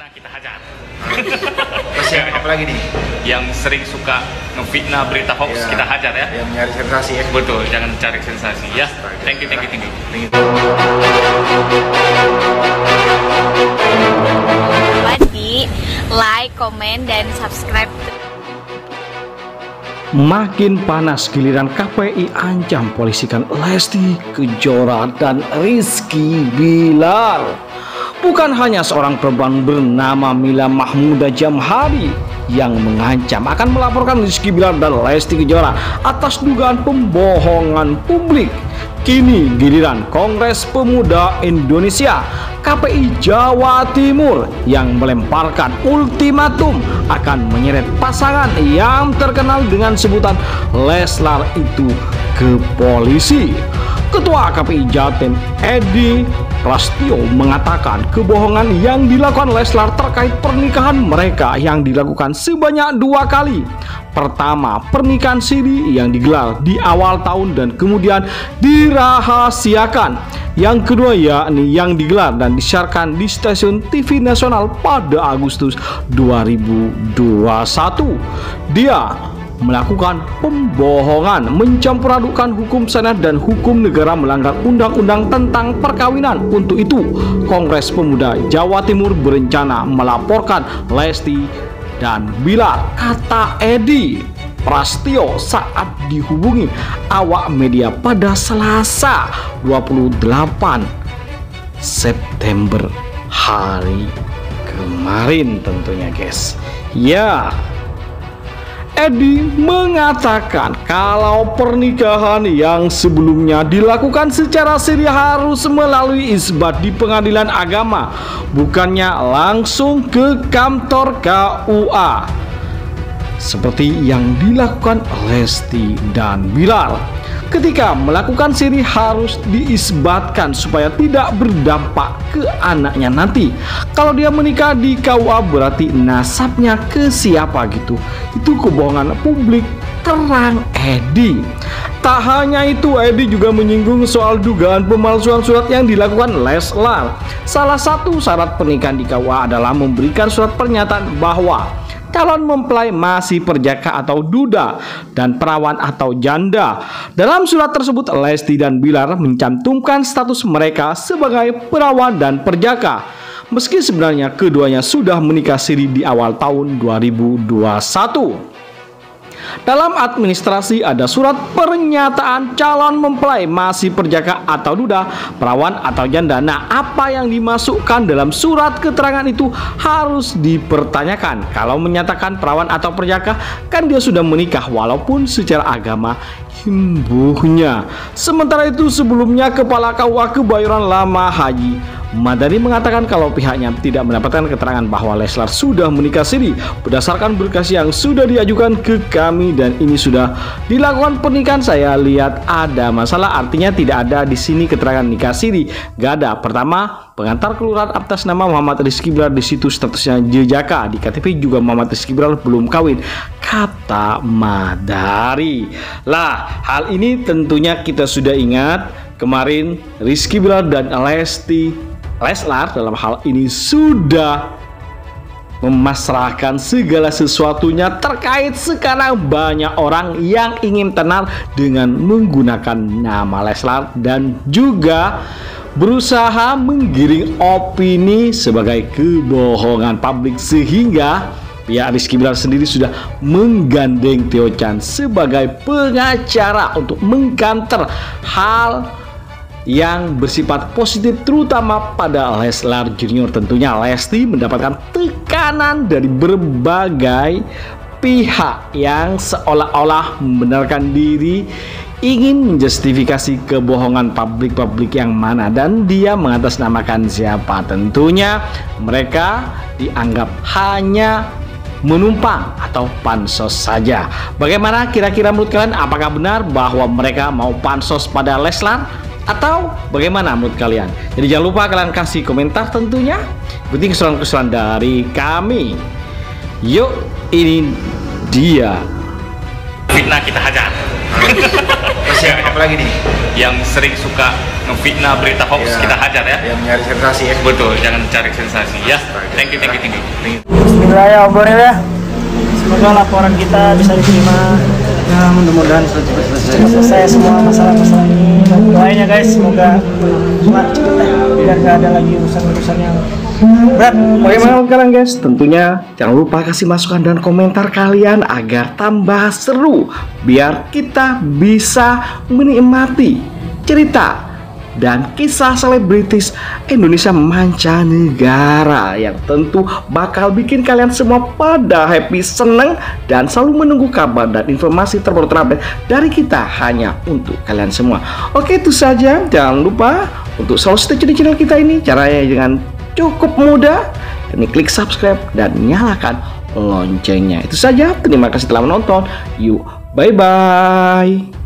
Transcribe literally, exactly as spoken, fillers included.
Fitnah kita hajar. Terus yang apa lagi nih? Yang sering suka ngefitnah berita hoax Ya, kita hajar ya. Yang nyari sensasi ya. Betul, jangan cari sensasi ya. Thank you, thank you, thank you. Thank you. Di like, komen, dan subscribe. Makin panas giliran K P I ancam polisikan Lesti Kejora dan Rizky Bilar. Bukan hanya seorang perempuan bernama Mila Mahmuda Jamhari yang mengancam akan melaporkan Rizky Bilar dan Lesti Kejora atas dugaan pembohongan publik. Kini giliran Kongres Pemuda Indonesia K P I Jawa Timur yang melemparkan ultimatum akan menyeret pasangan yang terkenal dengan sebutan Leslar itu ke polisi. Ketua K P I Jatim Edi Prasetyo mengatakan kebohongan yang dilakukan Leslar terkait pernikahan mereka yang dilakukan sebanyak dua kali. Pertama, pernikahan siri yang digelar di awal tahun dan kemudian dirahasiakan. Yang kedua yakni yang digelar dan disiarkan di stasiun T V nasional pada Agustus dua ribu dua puluh satu. Dia melakukan pembohongan, mencampur adukan hukum syariat dan hukum negara, melanggar undang-undang tentang perkawinan. Untuk itu, Kongres Pemuda Jawa Timur berencana melaporkan Lesti dan Bilar, kata Edi Prasetyo saat dihubungi awak media pada Selasa dua puluh delapan September hari kemarin tentunya guys. Ya, Edi mengatakan kalau pernikahan yang sebelumnya dilakukan secara siri harus melalui isbat di pengadilan agama, bukannya langsung ke kantor K U A seperti yang dilakukan Lesti dan Bilar. Ketika melakukan siri harus diisbatkan supaya tidak berdampak ke anaknya nanti. Kalau dia menikah di K U A berarti nasabnya ke siapa gitu. Itu kebohongan publik, terang Edi. Tak hanya itu, Edi juga menyinggung soal dugaan pemalsuan surat yang dilakukan Leslar. Salah satu syarat pernikahan di K U A adalah memberikan surat pernyataan bahwa calon mempelai masih perjaka atau duda dan perawan atau janda. Dalam surat tersebut, Lesti dan Bilar mencantumkan status mereka sebagai perawan dan perjaka, meski sebenarnya keduanya sudah menikah siri di awal tahun dua ribu dua puluh satu. Dalam administrasi ada surat pernyataan calon mempelai masih perjaka atau duda, perawan atau janda. Nah, apa yang dimasukkan dalam surat keterangan itu harus dipertanyakan. Kalau menyatakan perawan atau perjaka, kan dia sudah menikah walaupun secara agama Hindunya. Sementara itu sebelumnya Kepala K U A Kebayoran Lama Haji Madani mengatakan kalau pihaknya tidak mendapatkan keterangan bahwa Leslar sudah menikah siri berdasarkan berkas yang sudah diajukan ke kami dan ini sudah dilakukan pernikahan. Saya lihat ada masalah, artinya tidak ada di sini keterangan nikah siri, gak ada. Pertama, pengantar kelurahan atas nama Muhammad Rizky Bilar, di situ statusnya jejaka, di K T P juga Muhammad Rizky Bilar belum kawin, kata Madari. Lah, hal ini tentunya kita sudah ingat kemarin Rizky Bilar dan Lesti Leslar dalam hal ini sudah memasrahkan segala sesuatunya terkait sekarang banyak orang yang ingin tenar dengan menggunakan nama Leslar dan juga berusaha menggiring opini sebagai kebohongan publik, sehingga pihak Rizky Bilar sendiri sudah menggandeng Theo Chan sebagai pengacara untuk mengkanter hal yang bersifat positif terutama pada Leslar Junior. Tentunya Lesti mendapatkan tekanan dari berbagai pihak yang seolah-olah membenarkan diri, ingin menjustifikasi kebohongan publik-publik yang mana, dan dia mengatasnamakan siapa. Tentunya mereka dianggap hanya menumpang atau pansos saja. Bagaimana kira-kira menurut kalian? Apakah benar bahwa mereka mau pansos pada Leslar? Atau bagaimana menurut kalian? Jadi jangan lupa kalian kasih komentar tentunya. Ikuti keseruan-keseruan dari kami. Yuk, ini dia Fitnah kita hajar. Terus yang apa lagi nih? Yang sering suka ngefitnah berita hoax, Ya. kita hajar ya. Yang nyari sensasi ya. Betul, jangan cari sensasi ya. Thank you, thank you, thank you. Bismillahirrahmanirrahim. Semoga laporan kita bisa diterima. Ya, mudah-mudahan cepat selesai semua masalah-masalah ini. Dan doain ya guys, semoga cepat cepet ya, biar gak ada lagi urusan-urusan yang berat. Bagaimana sekarang guys? Tentunya jangan lupa kasih masukan dan komentar kalian agar tambah seru, biar kita bisa menikmati cerita dan kisah selebritis Indonesia mancanegara yang tentu bakal bikin kalian semua pada happy, seneng, dan selalu menunggu kabar dan informasi terbaru terupdate dari kita hanya untuk kalian semua. Oke, itu saja. Jangan lupa untuk selalu stay tune di channel kita ini. Caranya dengan cukup mudah. Ini klik subscribe dan nyalakan loncengnya. Itu saja. Terima kasih telah menonton. Yuk, bye-bye.